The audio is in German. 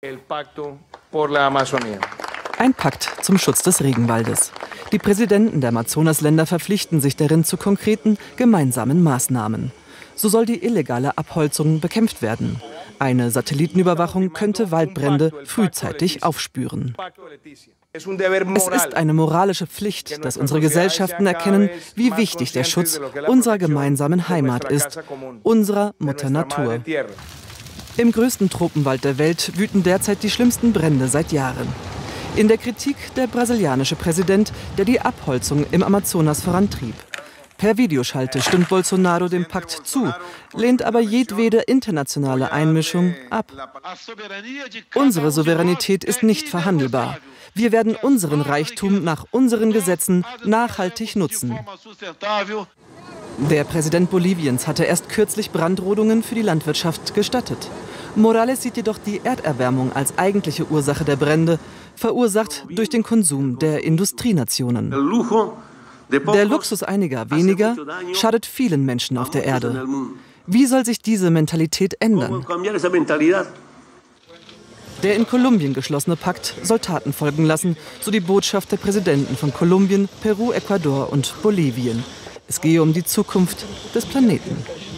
Ein Pakt zum Schutz des Regenwaldes. Die Präsidenten der Amazonasländer verpflichten sich darin zu konkreten gemeinsamen Maßnahmen. So soll die illegale Abholzung bekämpft werden. Eine Satellitenüberwachung könnte Waldbrände frühzeitig aufspüren. Es ist eine moralische Pflicht, dass unsere Gesellschaften erkennen, wie wichtig der Schutz unserer gemeinsamen Heimat ist, unserer Mutter Natur. Im größten Tropenwald der Welt wüten derzeit die schlimmsten Brände seit Jahren. In der Kritik der brasilianische Präsident, der die Abholzung im Amazonas vorantrieb. Per Videoschalte stimmt Bolsonaro dem Pakt zu, lehnt aber jedwede internationale Einmischung ab. Unsere Souveränität ist nicht verhandelbar. Wir werden unseren Reichtum nach unseren Gesetzen nachhaltig nutzen. Der Präsident Boliviens hatte erst kürzlich Brandrodungen für die Landwirtschaft gestattet. Morales sieht jedoch die Erderwärmung als eigentliche Ursache der Brände, verursacht durch den Konsum der Industrienationen. Der Luxus einiger weniger schadet vielen Menschen auf der Erde. Wie soll sich diese Mentalität ändern? Der in Kolumbien geschlossene Pakt soll Taten folgen lassen, so die Botschaft der Präsidenten von Kolumbien, Peru, Ecuador und Bolivien. Es gehe um die Zukunft des Planeten.